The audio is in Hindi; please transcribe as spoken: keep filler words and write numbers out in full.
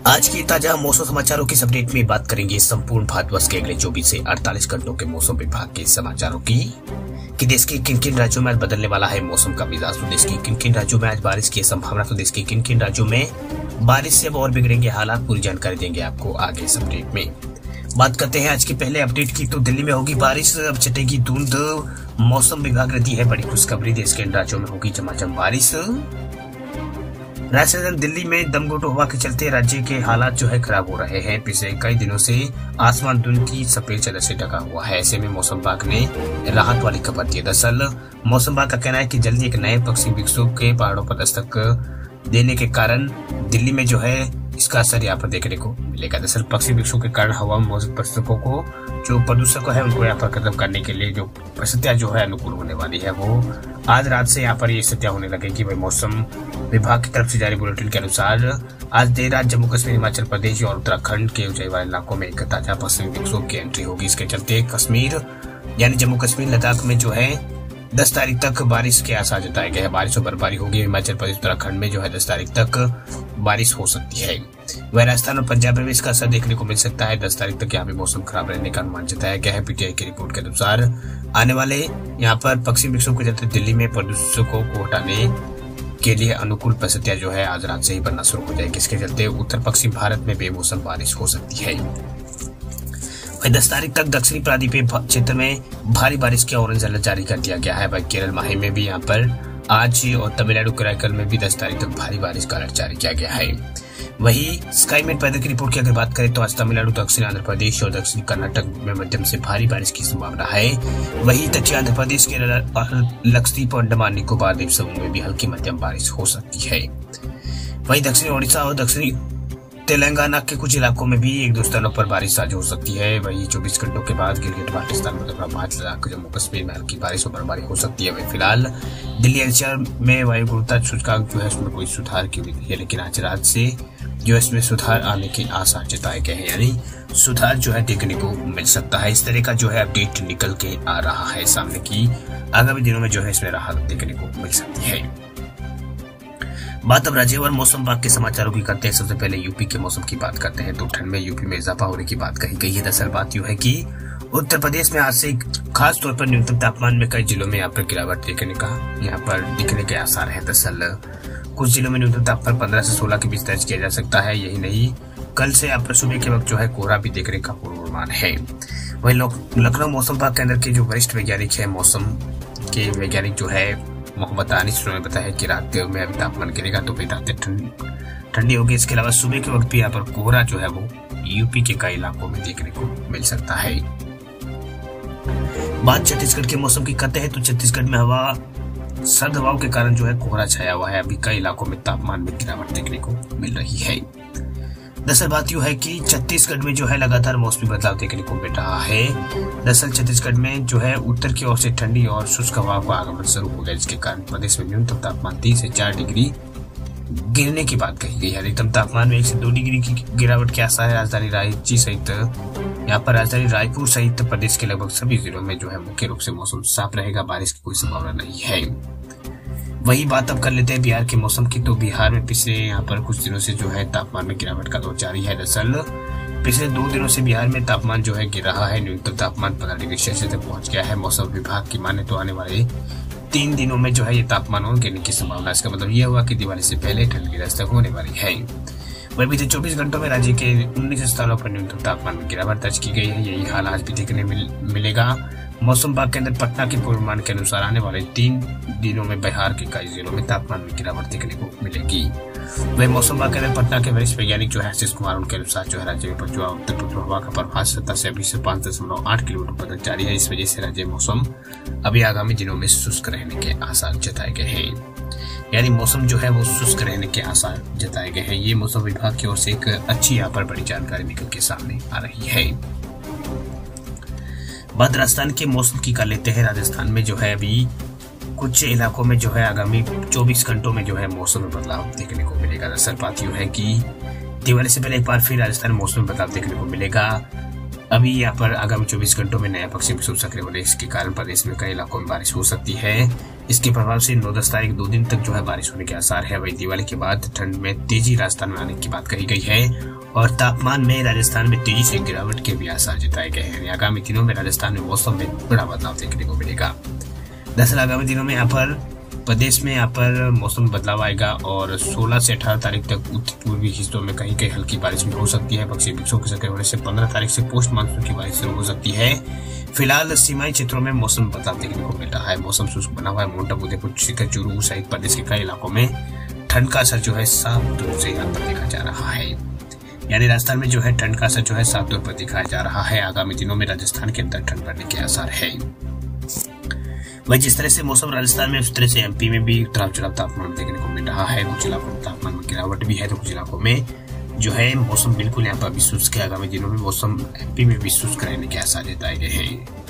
आज की ताजा मौसम समाचारों की अपडेट में बात करेंगे संपूर्ण भारतवर्ष के अगले चौबीस से अड़तालीस घंटों के मौसम विभाग के समाचारों की कि देश के किन किन राज्यों में आज बदलने वाला है मौसम का मिजाज। तो देश के किन किन राज्यों में आज बारिश की संभावना, तो देश के किन किन राज्यों में बारिश से अब और बिगड़ेंगे हालात, पूरी जानकारी देंगे आपको आगे इस अपडेट में। बात करते हैं आज की पहले अपडेट की, तो दिल्ली में होगी बारिश, अब छटेगी धुंध, मौसम विभाग ने दी है बड़ी खुशखबरी, देश के इन राज्यों में होगी झमाझम बारिश। राजधानी दिल्ली में दमघोटू हवा के चलते राज्य के हालात जो है खराब हो रहे हैं। पिछले कई दिनों से आसमान धुंध की सफेद चादर से ढका हुआ है। ऐसे में मौसम विभाग ने राहत वाली खबर दी है। दरअसल मौसम विभाग का कहना है कि जल्दी एक नए पश्चिमी विक्षोभ के पहाड़ों पर दस्तक देने के कारण दिल्ली में जो है इसका असर यहाँ पर देखने को मिलेगा। दरअसल पश्चिमी विक्षोभ के कारण हवा में मौजूद परिस्थितियों को जो प्रदूषक है उनको यहाँ पर खत्म करने के लिए जो परिस्थितियां जो है अनुकूल होने वाली है, वो आज रात से यहाँ पर ये स्थितियां होने लगेगी। वही मौसम विभाग की तरफ से जारी बुलेटिन के अनुसार आज देर रात जम्मू कश्मीर, हिमाचल प्रदेश और उत्तराखंड के ऊंचाई वाले इलाकों में एक ताजा पश्चिमी विक्षोभ की एंट्री होगी। इसके चलते कश्मीर यानी जम्मू कश्मीर, लद्दाख में जो है दस तारीख तक बारिश के आसार जताए गए हैं। बारिश और बर्फबारी होगी। हिमाचल प्रदेश, उत्तराखंड में जो है दस तारीख तक बारिश हो सकती है। वह राजस्थान और पंजाब में भी इसका असर देखने को मिल सकता है। दस तारीख तक यहाँ पे मौसम खराब रहने का अनुमान जताया गया है। पीटीआई की रिपोर्ट के अनुसार आने वाले यहाँ पर पश्चिमी विक्षोभ के चलते दिल्ली में प्रदूषकों को हटाने के लिए अनुकूल परिस्थितियां जो है आज रात से ही बनना शुरू हो जाएगी। इसके चलते उत्तर पश्चिम भारत में बेमौसम बारिश हो सकती है। दस तारीख तक दक्षिणी प्रायद्वीपीय क्षेत्र में भारी बारिश की ऑरेंज अलर्ट जारी कर दिया गया है। वही केरल, माहे में भी यहाँ पर आज और तमिलनाडु, कराईकल में भी दस तारीख तक भारी बारिश का अलर्ट जारी किया गया है। वही स्काईमेट वेदर की रिपोर्ट की अगर बात करें तो आज तमिलनाडु, दक्षिण आंध्र प्रदेश और दक्षिणी कर्नाटक में मध्यम से भारी बारिश की संभावना है। वही दक्षिण आंध्र प्रदेश के लक्षद्वीप और अंडमान निकोबार द्वीप समूह में भी हल्की मध्यम बारिश हो सकती है। वही दक्षिणी ओडिशा और दक्षिणी तेलंगाना के कुछ इलाकों में भी एक दो स्थानों पर बारिश आज हो सकती है। वही चौबीस घंटों के बाद गिलगित बाल्टिस्तान, मुजफ्फराबाद, लद्दाख, जम्मू कश्मीर में हल्की बारिश और बर्फबारी हो सकती है। वही फिलहाल दिल्ली एनसीआर में वायु गुणवत्ता सूचकांक जो है उसमें कोई सुधार की उम्मीद है, लेकिन आज रात से जो इसमें सुधार आने के आसार जताए गए हैं, यानी सुधार जो है देखने को मिल सकता है। इस तरह का जो है अपडेट निकल के आ रहा है सामने की आगामी दिनों में जो है इसमें राहत देखने को मिल सकती है। बात अब राज्य और मौसम विभाग के समाचारों की करते हैं। सबसे पहले यूपी के मौसम की बात करते हैं तो ठंड में यूपी में इजाफा होने की बात कही गई है। दरअसल बात यूं है कि उत्तर प्रदेश में आज से खास तौर पर न्यूनतम तापमान में कई जिलों में यहाँ पर गिरावट देखने का यहाँ पर दिखने के आसार है। दरअसल कुछ जिलों में न्यूनतम तापमान पंद्रह से सोलह के बीच दर्ज किया जा सकता है। यही नहीं, कल से यहाँ पर सुबह के वक्त जो है कोहरा भी देखने का पूर्वानुमान है। वही लखनऊ मौसम विभाग केंद्र के जो वरिष्ठ वैज्ञानिक है, मौसम के वैज्ञानिक जो है मोहम्मद अनीस ने बताया कि रात में अभी तापमान गिरेगा तो फिर रातें ठंडी होगी। इसके अलावा सुबह के वक्त भी यहाँ पर कोहरा जो है वो यूपी के कई इलाकों में देखने को मिल सकता है। बात छत्तीसगढ़ के मौसम की करते हैं तो छत्तीसगढ़ में हवा सर्द हवाओं के कारण जो है कोहरा छाया हुआ है। अभी कई इलाकों में तापमान में गिरावट देखने को मिल रही है। दरअसल बात यूं है कि छत्तीसगढ़ में जो है लगातार मौसमी बदलाव देखने को मिल रहा है। दरअसल छत्तीसगढ़ में जो है उत्तर की ओर से ठंडी और शुष्क हवा का आगमन शुरू हो गया, जिसके कारण प्रदेश में न्यूनतम तापमान तीन से चार डिग्री गिरने की बात कही गई है। अधिकतम तापमान में एक से दो डिग्री की गिरावट के आसार है। राजधानी रांची सहित यहाँ पर राजधानी रायपुर सहित प्रदेश के लगभग सभी जिलों में जो है मुख्य रूप से मौसम साफ रहेगा, बारिश की कोई संभावना नहीं है। वही बात अब कर लेते हैं बिहार के मौसम की, तो बिहार में पिछले यहाँ पर कुछ दिनों से जो है तापमान में गिरावट का दौर जारी है। दरअसल पिछले दो दिनों से बिहार में तापमान जो है गिर रहा है। न्यूनतम तापमान पंद्रह डिग्री सेल्सियस तक पहुंच गया है। मौसम विभाग की माने तो आने वाले तीन दिनों में जो है ये तापमान और गिरने की संभावना। इसका मतलब ये हुआ कि दिवाली से पहले ठंड की दस्तक होने वाली है। वही बीते चौबीस घंटों में राज्य के उन्नीस स्थानों पर न्यूनतम तापमान में गिरावट दर्ज की गई है। यही हाल आज भी देखने मिल, मिलेगा। मौसम विभाग के अंदर पटना के पूर्वानुमान के अनुसार आने वाले तीन दिनों में बिहार के कई जिलों में तापमान में गिरावट देखने को मिलेगी। वही मौसम विभाग के अंदर पटना के वरिष्ठ वैज्ञानिक जो है आशीष कुमार, उनके अनुसार जो है राज्य में प्रचुर उत्तर हवा का प्रभाव सत्तर से अभी से पांच दशमलव आठ किलोमीटर तक जारी है। इस वजह से राज्य मौसम अभी आगामी दिनों में शुष्क रहने के आसार जताए गए हैं, यानी मौसम जो है वो शुष्क रहने के आसार जताए गए हैं। ये मौसम विभाग की ओर से एक अच्छी यहाँ पर बड़ी जानकारी निकल के सामने आ रही है। बात राजस्थान के मौसम की कर लेते हैं। राजस्थान में जो है अभी कुछ इलाकों में जो है आगामी चौबीस घंटों में जो है मौसम में बदलाव देखने को मिलेगा। दरअसल बात यूं है कि दिवाली से पहले एक बार फिर राजस्थान में मौसम में बदलाव देखने को मिलेगा। अभी यहाँ पर आगामी चौबीस घंटों में नया पश्चिमी विक्षोभ सक्रिय होने के कारण प्रदेश में कई इलाकों में बारिश हो सकती है। इसके प्रभाव से नौ दस तारीख दो दिन तक जो है बारिश होने के आसार है। वही दिवाली के बाद ठंड में तेजी राजस्थान में आने की बात कही गई है और तापमान में राजस्थान में तेजी से गिरावट के भी आसार जताए गए हैं। आगामी दिनों में राजस्थान में मौसम में बड़ा बदलाव देखने को मिलेगा। दरअसल आगामी दिनों में यहाँ पर प्रदेश में यहाँ पर मौसम बदलाव आएगा और सोलह से अठारह तारीख तक उत्तर पूर्वी हिस्सों में कहीं कहीं हल्की बारिश भी हो सकती है। पश्चिमी विक्षोभ के सक्रिय होने से पंद्रह तारीख से पोस्ट मानसून की बारिश शुरू हो सकती है। फिलहाल सीमाई क्षेत्रों में मौसम बदलाव देखने को मिल रहा है। मौसम शुष्क बना हुआ है। माउंट आबू, उदयपुर, सीकर, चूरू सहित प्रदेश के कई इलाकों में ठंड का असर जो है साफ तौर से यहाँ पर देखा जा रहा है। यानी राजस्थान में जो है ठंड का असर जो है साफ तौर पर दिखाया जा रहा है। आगामी दिनों में राजस्थान के अंदर ठंड बढ़ने के आसार है। वही जिस तरह से मौसम राजस्थान में उस तरह से एमपी में भी उतार चढ़ाव तापमान देखने को मिल रहा है। कुछ इलाकों में तापमान में गिरावट भी है तो कुछ इलाकों में जो है मौसम बिल्कुल यहाँ पर भी शुष्क है। आगामी दिनों में मौसम एमपी में भी शुष्क रहने के आसार जताए गए हैं।